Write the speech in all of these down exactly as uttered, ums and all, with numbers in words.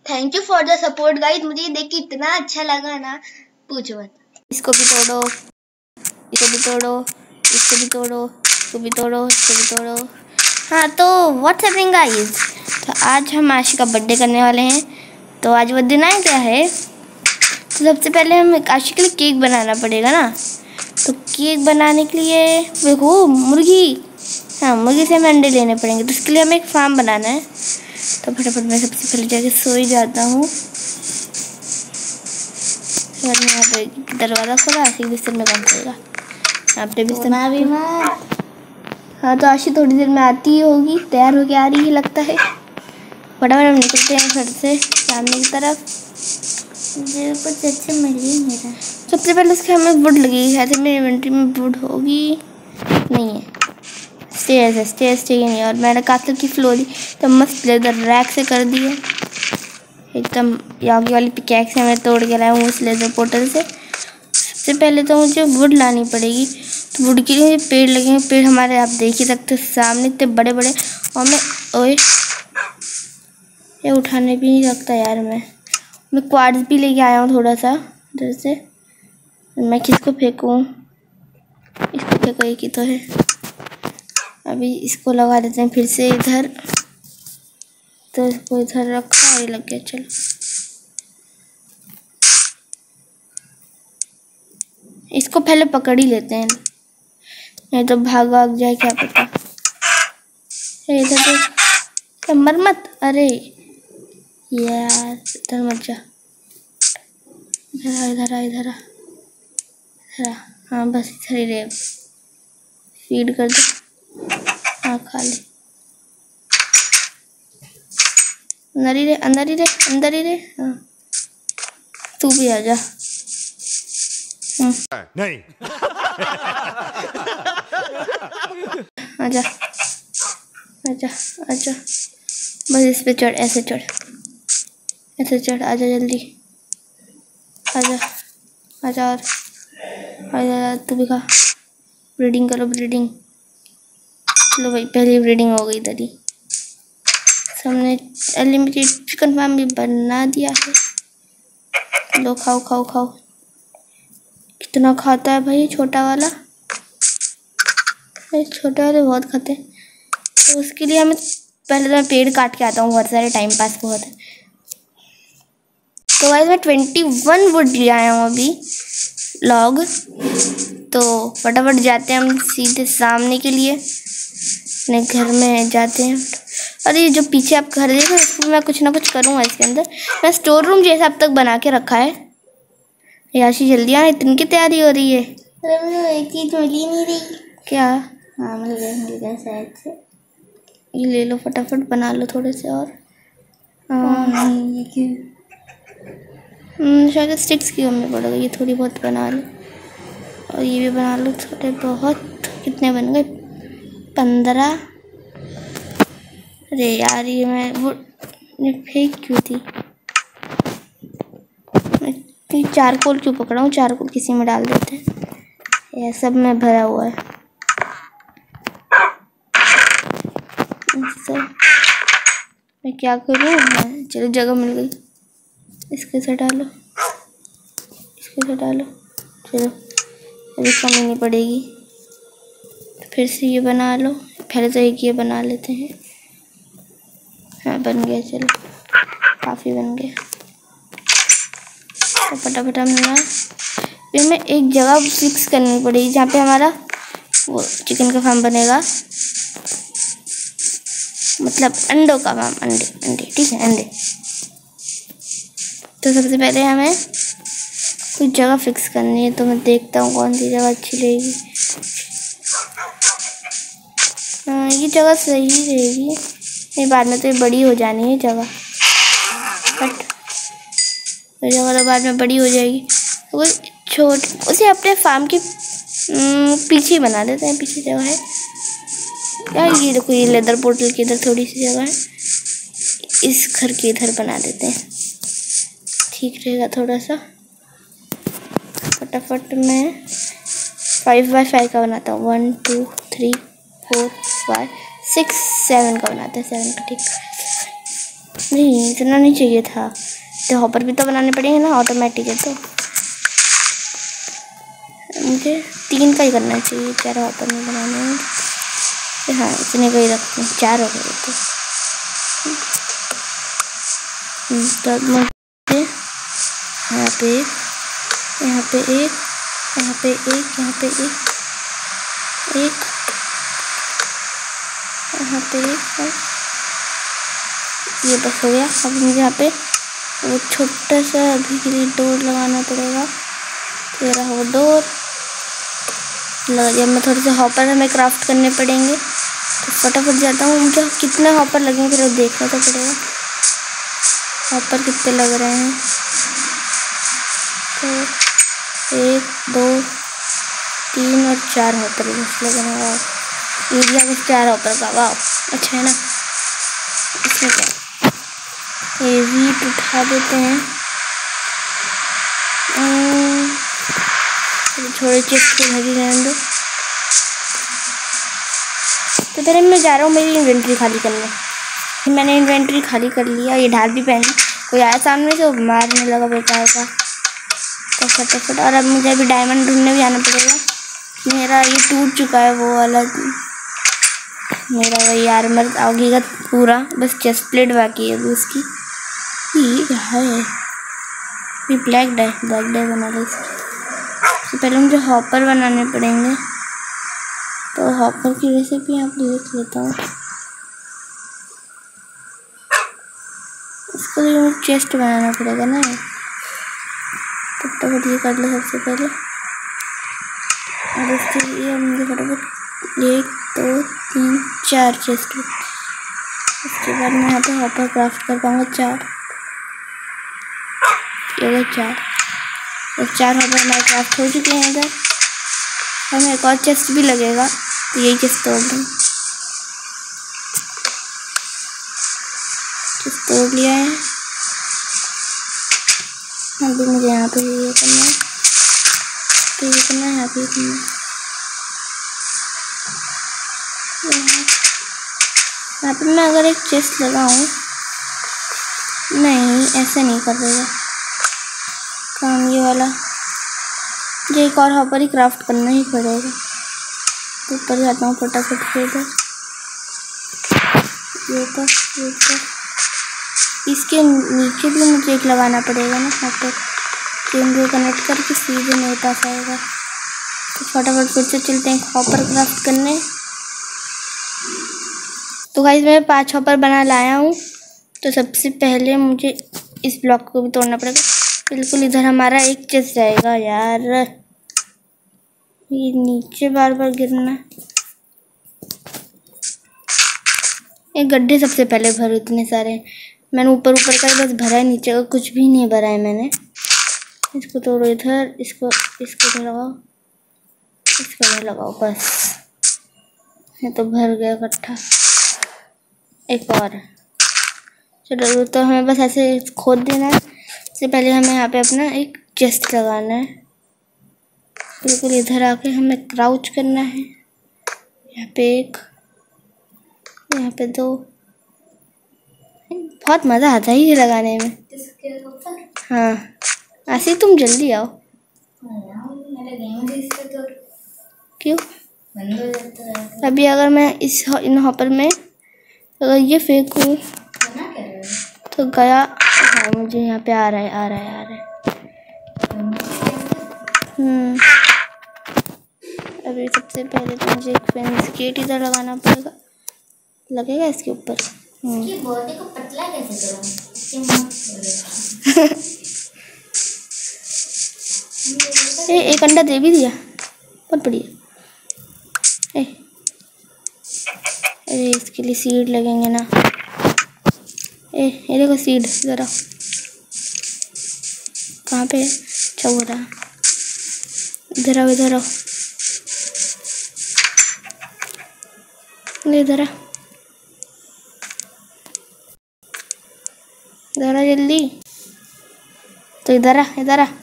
Thank you for the support guys. मुझे देख के इतना अच्छा लगा ना, पूछो मत। इसको भी तोड़ो, इसको भी तोड़ो, इसको भी तोड़ो, इसको भी तोड़ो, इसको भी तोड़ो। हाँ तो व्हाट्स हैपनिंग गाइस, तो आज हम आशी का बर्थडे करने वाले हैं। तो आज वो दिन आया क्या है, तो सबसे पहले हमें आशी के लिए केक बनाना पड़ेगा ना। तो केक बनाने के लिए देखो मुर्गी, हाँ मुर्गी से हमें अंडे लेने पड़ेंगे। तो इसके लिए हमें एक फार्म बनाना है। तो फटाफट मैं सबसे पहले जाके सो ही जाता हूँ। यहाँ पे दरवाज़ा खुला, आशी बिस्तर में काम करेगा। यहाँ पे बिस्तर भी मत। हाँ तो आशी थोड़ी देर में आती ही होगी, तैयार होके आ रही है लगता है। फटाफट हम निकलते हैं घर से सामने की तरफ। मुझे कुछ अच्छे मिली मेरा। सबसे पहले उसके हमें वुड लगेगी, शायद मेरी इन्वेंट्री में वुड होगी, नहीं है। स्टेयर्स है, स्टेयर्स चाहिए नहीं। और मैंने कासल की फ्लोरी तो मस्त लेदर रैक से कर दी है एकदम। यागी वाली पिकैक्स है मैं तोड़ के लाया हूँ उस लेदर पोर्टल से। सबसे पहले तो मुझे वुड लानी पड़ेगी। तो वुड के लिए पेड़ लगेंगे। पेड़ हमारे आप देख ही सकते हो सामने इतने बड़े बड़े। और मैं ओए ये उठाने भी नहीं सकता यार। मैं मैं क्वार्ट्ज भी लेके आया हूँ थोड़ा सा इधर से। मैं किसको फेंकूँ, इसको फेंको, एक ही तो है। अभी इसको लगा देते हैं फिर से इधर। तो इसको इधर रखा, ये लग गया। चलो इसको पहले पकड़ ही लेते हैं, नहीं तो भाग भाग जाए क्या पता। इधर तो मर मत, अरे यार इधर मत जा। इधर इधर इधर इधर। हाँ बस इधर ही रहे। फीड कर दो, हाँ खा ले। अंदर ही रहे, अंदर ही रहे, अंदर ही रहे। हाँ तू भी आ जा। नहीं आजा आजा आजा, बस इस पे चढ़, ऐसे चढ़, ऐसे चढ़। आजा जल्दी, आजा आजा और आजा। तू भी खा, ब्रीडिंग करो, ब्रीडिंग। चलो भाई पहली ब्रीडिंग हो गई इधर ही। हमने अनलिमिटेड चिकन फार्म भी बना दिया है। लो खाओ खाओ खाओ। कितना खाता है भाई छोटा वाला, छोटे वाले बहुत खाते हैं। तो उसके लिए हमें पहले तो मैं पेड़ काट के आता हूँ, बहुत सारे, टाइम पास बहुत है। तो गाइस मैं ट्वेंटी वन वुड ले आया हूँ अभी लॉग। तो फटाफट जाते हैं हम सीधे सामने के लिए, अपने घर में जाते हैं। और ये जो पीछे आप घर देख रहे हैं उसको मैं कुछ ना कुछ करूँगा इसके अंदर। मैं स्टोर रूम जैसा अब तक बना के रखा है। याशी जल्दी आना, इतनी की तैयारी हो रही है। एक चीज मिली नहीं रही क्या? हाँ मिल गया, मिल गया शायद से। ये ले लो फटाफट, बना लो थोड़े से और। हाँ ये क्यों, शायद स्टिक्स की कमी पड़ गई। ये थोड़ी बहुत बना लो और ये भी बना लो थोड़े बहुत। कितने बन गए? पंद्रह। अरे यार ये मैं वो फेंक क्यों थी? मैं चारकोल क्यों पकड़ा हूँ? चारकोल किसी में डाल देते हैं। यह सब में भरा हुआ है। मैं क्या करूँ? चलो जगह मिल गई, इसके से डालो, इसके से डालो। चलो अभी कमी नहीं पड़ेगी। फिर से ये बना लो। पहले तो एक ये बना लेते हैं। हाँ बन गया, चलो काफ़ी बन गया। तो फटाफट हम ना फिर हमें एक जगह फिक्स करनी पड़ेगी जहाँ पे हमारा वो चिकन का फार्म बनेगा, मतलब अंडों का फार्म। अंडे अंडे ठीक है, अंडे। तो सबसे पहले हमें कुछ जगह फिक्स करनी है। तो मैं देखता हूँ कौन सी जगह अच्छी रहेगी। हाँ ये जगह सही रहेगी। ये बाद में तो ये बड़ी हो जानी है जगह, बट ये जगह तो बाद में बड़ी हो जाएगी। वो छोट उसे अपने फार्म के पीछे बना देते हैं। पीछे जगह है यार, ये देखो ये लेदर पोर्टल की इधर थोड़ी सी जगह है। इस घर के इधर बना देते हैं, ठीक रहेगा थोड़ा सा। फटाफट मैं फाइव बाई फाइव का बनाता हूँ। One two three four five six seven का बनाते हैं। सेवन का ठीक नहीं इतना नहीं चाहिए था, तो हॉपर भी तो बनाने पड़ेंगे ना, ऑटोमेटिक है तो मुझे तीन का ही करना चाहिए, चार हॉपर नहीं बनाने हैं। हाँ इतने का ही रखते हैं, चार हो गए तो तब मुझे यहाँ पे यहाँ पे एक यहाँ पे एक यहाँ पे एक एक यहाँ पे एक ये बस हो गया। अब मुझे यहाँ पे वो छोटा सा अभी के लिए डोर लगाना पड़ेगा। ये रहा वो डोर लगा दिया। मैं थोड़े से हॉपर हमें क्राफ्ट करने पड़ेंगे, तो फटाफट जाता हूँ। मुझे कितने हॉपर लगेंगे फिर देखना तो पड़ेगा हॉपर कितने लग रहे हैं। तो एक दो तीन और चार हॉपर बस लग रहे हैं। एरिया बस चार हॉपर का, वाह अच्छा है ना। इसमें क्या ये वीट उठा देते हैं, थोड़े चिप्स के भरी रहने दो। तो फिर मैं जा रहा हूँ मेरी इन्वेंट्री खाली करने। मैंने इन्वेंट्री खाली कर लिया। ये ढाल भी पहनी, कोई आया सामने से मारने लगा बेकार का, तो फटाफट। और अब मुझे अभी डायमंड ढूंढने भी आना पड़ेगा। मेरा ये टूट चुका है वो वाला, मेरा वही आर्मर आगे का पूरा, बस चेस्ट प्लेट बाकी है अभी उसकी। ये क्या है, ये ब्लैक डाई ब्लैक डाई बना ली इसकी। तो पहले मुझे हॉपर बनाने पड़ेंगे, तो हॉपर की रेसिपी यहाँ पे देख लेता हूँ। इसके लिए मुझे चेस्ट बनाना पड़ेगा ना, तो फटाफट ये कर लो सबसे पहले। और इसके लिए मुझे फटाफट एक दो तीन चार चेस्ट, उसके बाद मैं यहाँ पे हॉपर क्राफ्ट कर पाऊँगा चार। ये चार और चार हॉपर हमारे क्राफ्ट हो चुके हैं। इधर हमें एक और चेस्ट भी लगेगा, तो यही चेस्ट तोड़ दूँ। चेस्ट तोड़ लिया है। अभी मुझे यहाँ पे ये करना है, तो ये करना है, यहाँ पे करना है। यहाँ पे मैं अगर एक चेस्ट लगाऊं, नहीं ऐसे नहीं कर देगा काम ये वाला, मुझे एक और हॉपर ही क्राफ्ट करना ही पड़ेगा। तो ऊपर जाता हूँ फटाफट से, इधर ये ऊपर ये ऊपर, इसके नीचे भी मुझे एक लगाना पड़ेगा ना हॉपर, केंद्र कनेक्ट करके सीधे मेरे पास आएगा। तो फटाफट फिर से चलते हैं हॉपर क्राफ्ट करने। तो गाइस मैं पांच हॉपर बना लाया हूँ। तो सबसे पहले मुझे इस ब्लॉक को भी तोड़ना पड़ेगा। बिल्कुल इधर हमारा एक चेस्ट जाएगा यार, ये नीचे बार बार गिरना। एक गड्ढे सबसे पहले भरो, इतने सारे मैंने ऊपर ऊपर का बस भरा है, नीचे का कुछ भी नहीं भरा है मैंने। इसको तोड़ो इधर, इसको इसको इधर लगाओ, इसको इधर लगाओ, बस ये तो भर गया इकट्ठा। एक और चलो, तो हमें बस ऐसे खोद देना है। इससे पहले हमें यहाँ पे अपना एक चेस्ट लगाना है। बिल्कुल इधर आके हमें क्राउच करना है। यहाँ पे एक, यहाँ पे दो। बहुत मज़ा आता है ये लगाने में। हाँ आसिफ तुम जल्दी आओ। क्यों? अभी अगर मैं इस इन हॉपर में अगर ये फेंकूँ तो गया। हाँ मुझे यहाँ पे आ रहा है आ रहा है आ रहा है हम्म अभी सबसे पहले तो मुझे एक फेंस गेट इधर लगाना पड़ेगा, लगेगा इसके ऊपर। इसकी बॉडी को पतला कैसे करूं? ए, एक अंडा दे भी दिया, बहुत बढ़िया। ए, अरे इसके लिए सीड लगेंगे ना। ए ये देखो सीड, ज़रा कहाँ पे है? अच्छा हो रहा, इधर आओ इधर आओ, इधर आ इधर आ जल्दी। तो इधर आ इधर आ,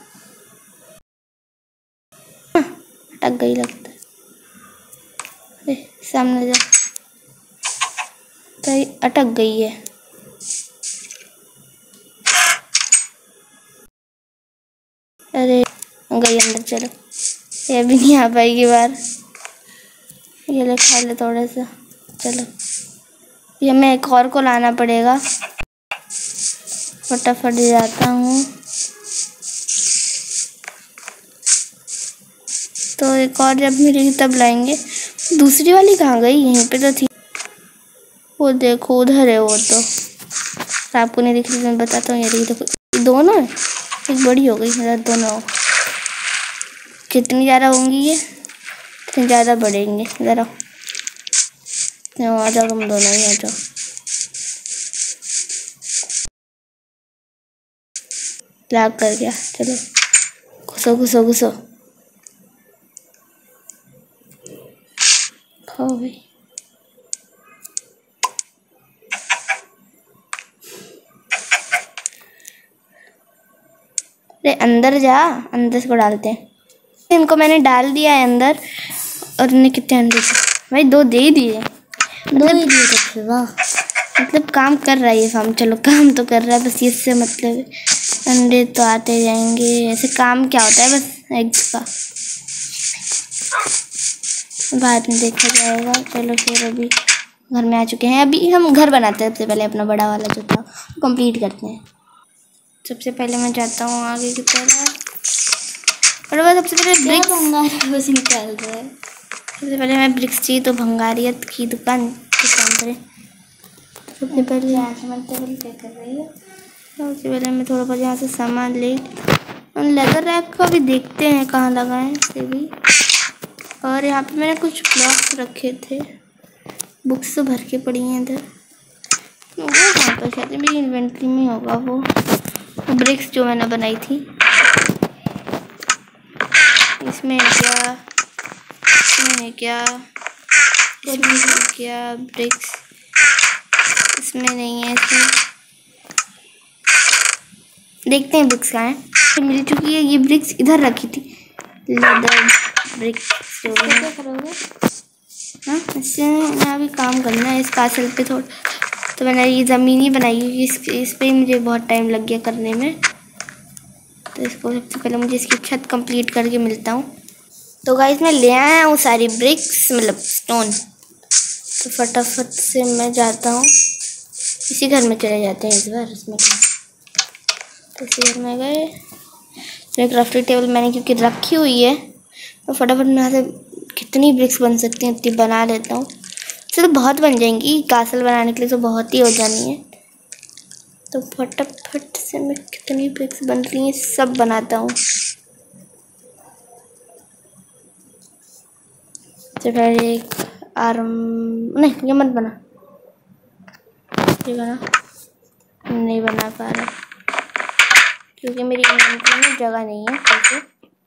अटक गई लगता है। सामने जा, तो अटक गई है। गई अंदर, चलो ये भी नहीं आ पाएगी बाहर। ये ले खा ले थोड़ा सा, चलो ये मैं एक और को लाना पड़ेगा। फटाफट जाता हूँ। तो एक और जब मिलेगी तब लाएंगे। दूसरी वाली कहाँ गई? यहीं पे तो थी। वो देखो उधर है वो तो, आपको नहीं दिख रही, मैं बताता हूँ। ये देखो दोनों है, एक बड़ी हो गई, इधर दोनों। कितनी ज़्यादा होंगी ये? इतनी ज़्यादा बढ़ेंगे। ज़रा आ जाओ, तुम दोनों ही आ जाओ। लाग कर गया, चलो घुसो घुसो घुसो, खाओ भाई। अरे अंदर जा, अंदर को डालते हैं। इनको मैंने डाल दिया है अंदर। और इन्हें कितने अंडे भाई? दो दे ही दिए, दो ही दिए सबसे। वाह, मतलब काम कर रहा है ये फार्म। चलो काम तो कर रहा है, बस इससे मतलब अंडे तो आते जाएंगे। ऐसे काम क्या होता है, बस एग्स का बाद में देखा जाएगा। चलो फिर अभी घर में आ चुके हैं। अभी हम घर बनाते हैं। सबसे पहले अपना बड़ा वाला जो था वो कंप्लीट करते हैं। सबसे पहले मैं जाता हूँ आगे की तरफ। और बस सबसे पहले ब्रिक्स भंगारियत निकाल रहा है। सबसे पहले मैं ब्रिक्स चाहिए तो भंगारियत की दुकान की काम करें। सबसे पहले टेबल पे कर रही है। सबसे पहले मैं थोड़ा बहुत यहाँ से सामान ले, लेदर रैक का भी देखते हैं कहाँ लगाएं से भी। और यहाँ पे मैंने कुछ ब्लॉक्स रखे थे, बुक्स तो भर के पड़ी हैं इधर। वो कहाँ पर? शायद मेरी इन्वेंट्री में होगा वो ब्रिक्स जो मैंने बनाई थी। इसमें क्या, इसमें है क्या, इसमें है क्या ब्रिक्स? इसमें नहीं है। इसमें देखते हैं ब्रिक्स कहाँ है। तो मिल चुकी है ये ब्रिक्स, इधर रखी थी लेदर ब्रिक्स। क्या करोगे? हाँ, इससे मैं अभी काम करना है इस कासल पे थोड़ा। तो मैंने ये ज़मीन ही बनाई है। इस इस पर मुझे बहुत टाइम लग गया करने में। तो इसको सबसे पहले मुझे इसकी छत कंप्लीट करके मिलता हूँ। तो गाइस मैं ले आया हूँ सारी ब्रिक्स, मतलब स्टोन। तो फटाफट से मैं जाता हूँ, इसी घर में चले जाते हैं इस बार। इसमें क्या, तो इसी घर में गए। तो क्राफ्टिंग टेबल मैंने क्योंकि रखी हुई है, तो फटाफट मैं यहाँ से कितनी ब्रिक्स बन सकती हैं इतनी बना लेता हूँ। इससे तो बहुत बन जाएंगी, कासल बनाने के लिए तो बहुत ही हो जानी है। तो फटाफट से मैं कितनी ब्रिक्स बन रही हैं सब बनाता हूँ। तो पहले एक आर्म, नहीं ये मत बना, ये बना, नहीं बना पा रहा क्योंकि मेरी इन्वेंटरी में जगह नहीं है। कैसे?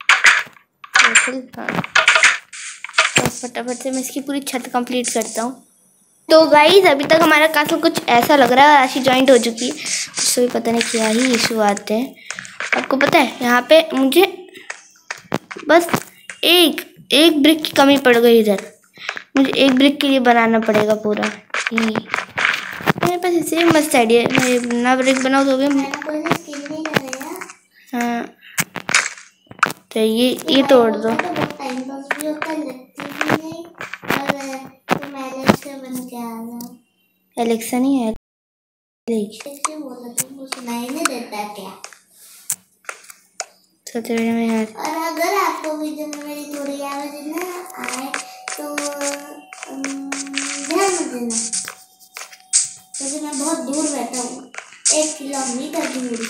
हाँ, तो फटाफट से मैं इसकी पूरी छत कंप्लीट करता हूँ। तो गाइस अभी तक हमारा कासल कुछ ऐसा लग रहा है। राशि ज्वाइंट हो चुकी है, उससे भी पता नहीं क्या ही इशू आते हैं। आपको पता है यहाँ पे मुझे बस एक एक ब्रिक की कमी पड़ गई। इधर मुझे एक ब्रिक के लिए बनाना पड़ेगा पूरा। मेरे पास इससे मस्त आइडिया है, ना ब्रिक बनाओ तो हाँ, तो ये ये तोड़ दो। एलेक्सा नहीं है, सोते में यार। और अगर आपको वीडियो में मेरी थोड़ी आवाज ना आए तो ध्यान मत देना, क्योंकि मैं बहुत दूर बैठा हूँ, एक किलोमीटर दूर।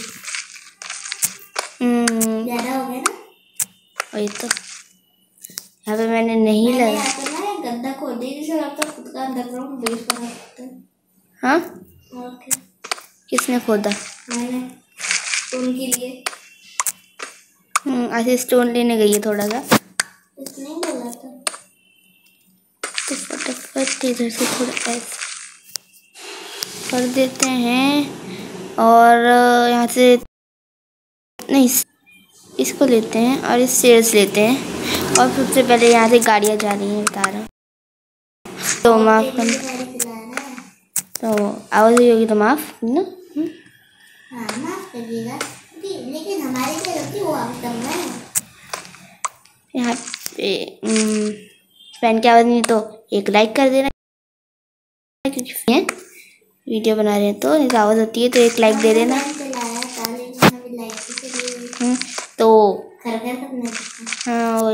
हम्म ज़्यादा हो गया ना? वही तो, यहाँ पे मैंने नहीं लगा। यहाँ पे ना गड्ढा खोद दिया जिससे लगता है खुद का अंडरग्राउंड बेस बना सकते हैं। हाँ? ओके। किसने खोदा? मैंने, स्टोन के लिए। हम्म ऐसे स्टोन लेने गई है थोड़ा सा। इसने बोला था। तो फटाफट इधर से थोड़ा ऐसे कर देते हैं। और यहाँ से नहीं, इसको लेते हैं और इस शेयर्स लेते हैं। और सबसे पहले यहाँ से गाड़ियाँ जा रही हैं, बता रहा। तो माफ़ करना, तो आवाज़ हुई होगी तो माफ़ ना। हाँ माफ़ करिएगा, लेकिन हमारी क्या गलती, वो आप करना है। यहाँ पे फैन की आवाज़ नहीं तो एक लाइक कर देना, क्योंकि वीडियो बना रहे हैं तो ऐसी आवाज़ होती है, तो एक लाइक दे देना। तो हाँ,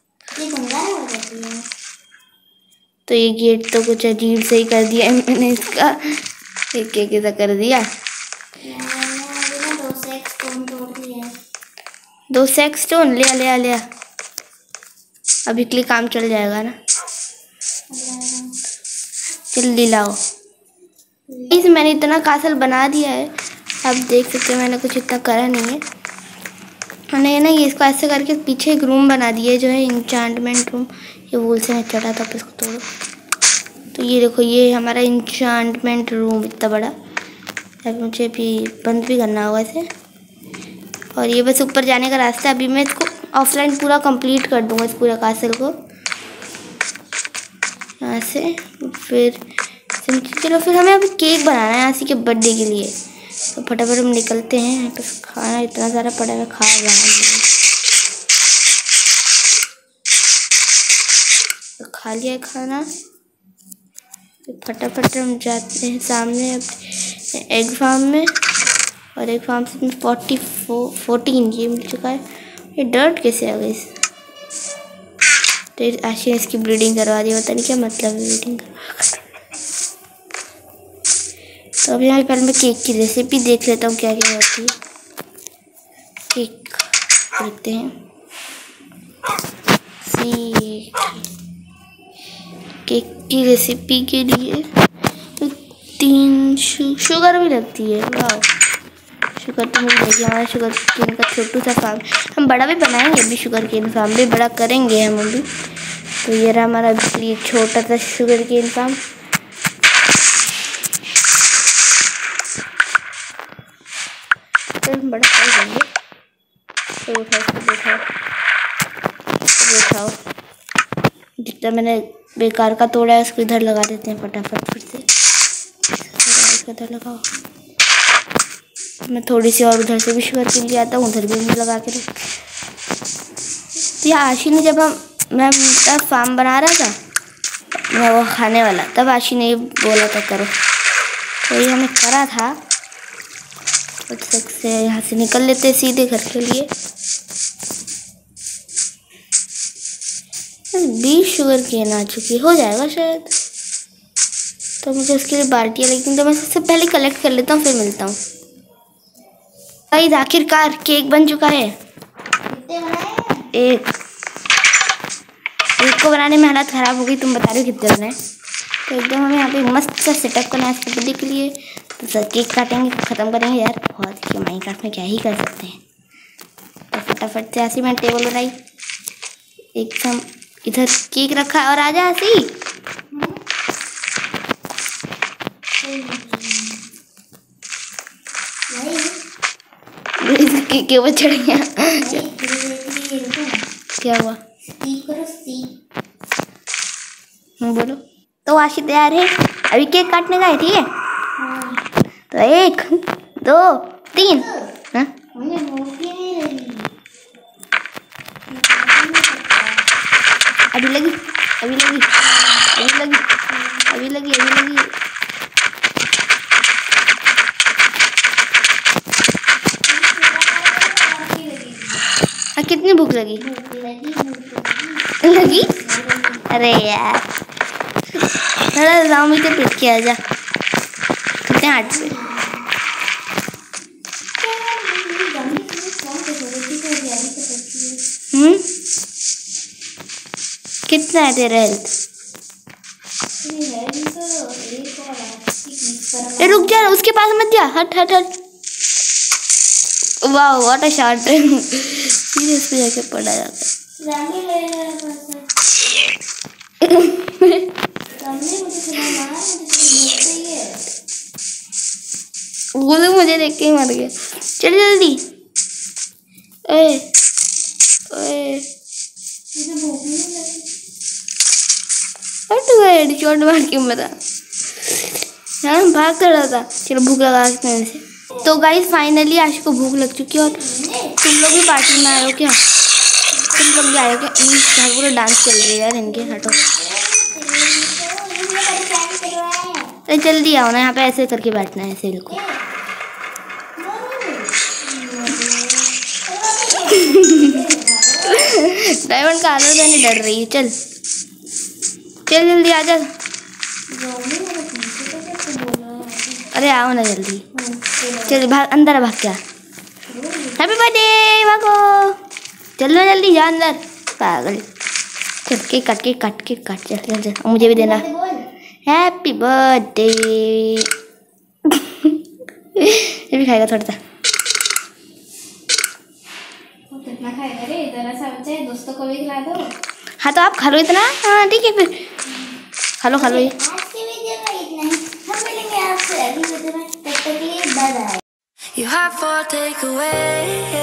तो ये गेट तो कुछ अजीब से ही कर दिया है मैंने इसका, एक एक ऐसा कर दिया। दो सेक्स स्टोन ले लिया लिया अभी के लिए काम चल जाएगा ना, जल्दी लाओ। इस मैंने इतना कासल बना दिया है, आप देख सकते हो मैंने कुछ इतना करा नहीं है। मैंने ना ये इसको ऐसे करके पीछे एक रूम बना दिया है जो है इंचांटमेंट रूम। ये वूल से मैं चढ़ा था, इसको तोड़ो। तो ये देखो, ये हमारा इंचांटमेंट रूम इतना बड़ा। अब मुझे भी बंद भी करना होगा इसे, और ये बस ऊपर जाने का रास्ता है। अभी मैं इसको ऑफलाइन पूरा कंप्लीट कर दूंगा, इस पूरे कासल को यहाँ से। फिर चलो, फिर हमें अभी केक बनाना है आशी के बर्थडे के लिए, तो फटाफट हम निकलते हैं। बस खाना इतना सारा पड़ा है, खा रहा तो खा लिया है खाना। तो फटाफट हम जाते हैं सामने एग फार्म में, और एग फार्म से फोर्टी फोर फोर्टीन ये मिल चुका है। ये डर्ट कैसे आ गई? तो आशी ने इसकी ब्रीडिंग करवा दी, पता नहीं क्या मतलब है ब्रीडिंग करवा। तो अभी यहाँ पहले मैं केक की रेसिपी देख लेता हूँ क्या क्या होती है। केक देखते हैं। सी केक की रेसिपी के लिए तीन शु, शुगर भी लगती है। वाह, शुगर तो मिल जाएगी। हमारा शुगर केन का छोटू सा फार्म, हम बड़ा भी बनाएंगे अभी, शुगर केन फार्म भी बड़ा करेंगे हम अभी। तो ये रहा हमारा छोटा सा शुगर केन फार्म। हम बड़ा कर देंगे। तो उठाओ उठाओ उठाओ, जितना मैंने बेकार का तोड़ा है उसको इधर लगा देते हैं फटाफट। फिर से इसको इधर लगाओ। मैं थोड़ी सी और उधर से भी शुगर के लिए आता हूँ, उधर भी मैं लगा के रख। तो यह आशी ने जब हम मैं तब फार्म बना रहा था, मैं वो खाने वाला, तब आशी ने बोला था करो, तो ये हमें करा था। तब तक से यहाँ से निकल लेते सीधे घर के लिए। बीस शुगर केन आ चुकी हो जाएगा शायद, तो मुझे उसके लिए बाल्टियाँ, लेकिन तो मैं सबसे पहले कलेक्ट कर लेता हूँ, फिर मिलता हूँ। भाई आखिरकार केक बन चुका है। एक एक को बनाने में हालत ख़राब हो गई, तुम बता रहे हो कितने बनाए। तो एकदम हमें यहाँ पे मस्त सा सेटअप करना है इसके बर्थडे के लिए। तो सर केक काटेंगे, ख़त्म करेंगे यार, बहुत ही माइनक्राफ्ट में क्या ही कर सकते हैं। तो फटाफट से ऐसी मैंने टेबल बनाई, एकदम इधर केक रखा है। और आजा ऐसी केक के ऊपर चढ़ गया। क्या हुआ? बोलो। तो आशी तैयार है, अभी केक काटने का है, ठीक है? तो एक दो तीन। हाँ? अभी लगी अभी लगी अभी लगी अभी लगी अभी लगी हाँ, कितनी भूख लगी लगी? अरे यार, थोड़ा राम ही तो पिट के आ जा। कितने आठ से हम्म कितना है तेरा हेल्थ? रुक जा, उसके पास मत जा, हट हट हट। वाह व्हाट अ शॉट। सीधे उस पे जाके पड़ा जाता वो लोग मुझे देख के ही मर गया। चल जल्दी। ओए ओए हट गए, हेडशॉट मार के मरा। हाँ, भाग कर रहा था। चलो भूख लगा से। तो गाइस फाइनली आशी को भूख लग चुकी है, और तुम लोग भी पार्टी में आए हो क्या? तुम लोग भी आएगा यहाँ पूरा डांस चल रही है यार इनके। हटो, अरे जल्दी आओ ना, यहाँ पे ऐसे करके बैठना है ऐसे बिल्कुल। डायमंड का आदत नहीं डर रही है। चल चल जल्दी आ जा। अरे आओ ना जल्दी, चल भाग अंदर, भाग क्या। हैप्पी बर्थडे, भागो, चलो जल्दी जा अंदर पागल। चल के काट के काट के काट चल चल चल, मुझे भी देना। Happy birthday. ये भी खाएगा थोड़ा सा। कितना खाएगा रे, जरा सा बच्चा है, दोस्तों को भी खिला दो। हाँ तो आप खा लो इतना। हाँ ठीक है फिर खा लो खा लो। ये You have for takeaway.